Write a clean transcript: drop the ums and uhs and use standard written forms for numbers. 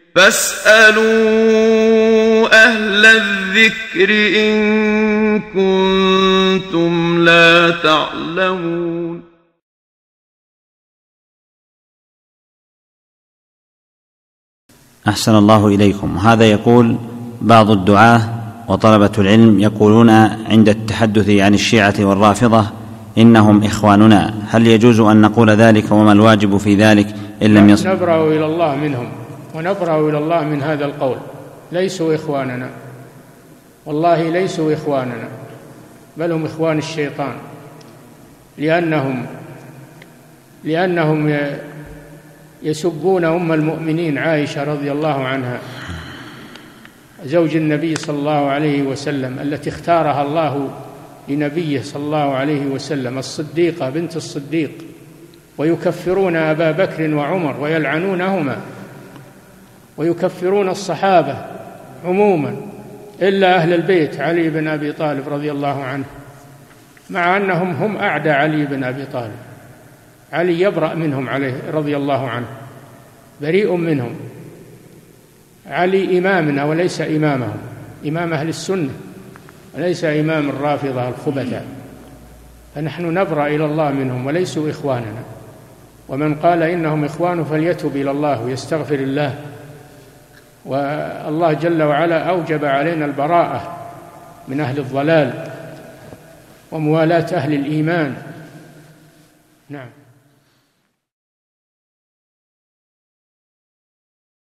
فاسألوا أهل الذكر إن كنتم لا تعلمون. أحسن الله إليكم. هذا يقول: بعض الدعاة وطلبة العلم يقولون عند التحدث عن الشيعة والرافضة إنهم إخواننا، هل يجوز أن نقول ذلك، وما الواجب في ذلك إن لم يصل؟ نبرأ إلى الله منهم ونبرأ إلى الله من هذا القول. ليسوا إخواننا، والله ليسوا إخواننا، بل هم إخوان الشيطان، لأنهم يسبون أم المؤمنين عائشة رضي الله عنها زوج النبي صلى الله عليه وسلم، التي اختارها الله لنبيه صلى الله عليه وسلم، الصديقة بنت الصديق، ويكفرون أبا بكر وعمر ويلعنونهما، ويكفرون الصحابة عموما إلا أهل البيت علي بن أبي طالب رضي الله عنه، مع أنهم هم أعدى علي بن أبي طالب. علي يبرأ منهم عليه رضي الله عنه، بريء منهم. علي إمامنا وليس إمامهم، إمام أهل السنة وليس إمام الرافضة الخبثاء. فنحن نبرأ إلى الله منهم وليسوا إخواننا. ومن قال إنهم إخوان فليتب إلى الله ويستغفر الله. والله جل وعلا أوجب علينا البراءة من أهل الضلال وموالاة أهل الإيمان. نعم.